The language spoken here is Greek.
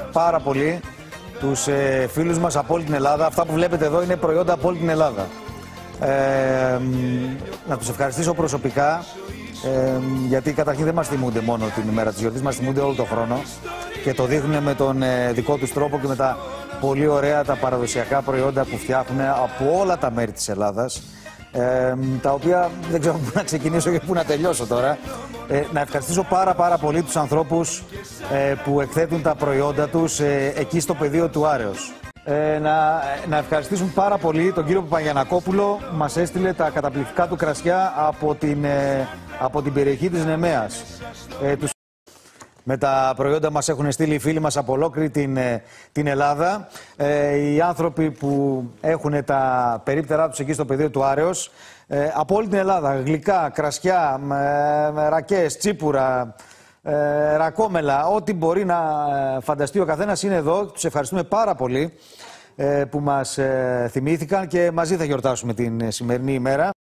πάρα πολύ τους φίλους μας από όλη την Ελλάδα. Αυτά που βλέπετε εδώ είναι προϊόντα από όλη την Ελλάδα. Να τους ευχαριστήσω προσωπικά, γιατί καταρχήν δεν μας θυμούνται μόνο την ημέρα της γιορτής, μας θυμούνται όλο τον χρόνο και το δείχνουν με τον δικό τους τρόπο και με τα πολύ ωραία τα παραδοσιακά προϊόντα που φτιάχνουν από όλα τα μέρη της Ελλάδας, τα οποία δεν ξέρω πού να ξεκινήσω και πού να τελειώσω τώρα. Να ευχαριστήσω πάρα πολύ τους ανθρώπους που εκθέτουν τα προϊόντα τους εκεί στο πεδίο του Άρεως. Να ευχαριστήσουμε πάρα πολύ τον κύριο Παπαγιανακόπουλο, μας έστειλε τα καταπληκτικά του κρασιά από την περιοχή της Νεμαίας. Με τα προϊόντα μας έχουν στείλει οι φίλοι μας από ολόκληρη την Ελλάδα. Οι άνθρωποι που έχουν τα περίπτερά τους εκεί στο πεδίο του Άρεως, από όλη την Ελλάδα, γλυκά, κρασιά, ρακές, τσίπουρα, ρακόμελα, ό,τι μπορεί να φανταστεί ο καθένας είναι εδώ. Τους ευχαριστούμε πάρα πολύ που μας θυμήθηκαν και μαζί θα γιορτάσουμε την σημερινή ημέρα.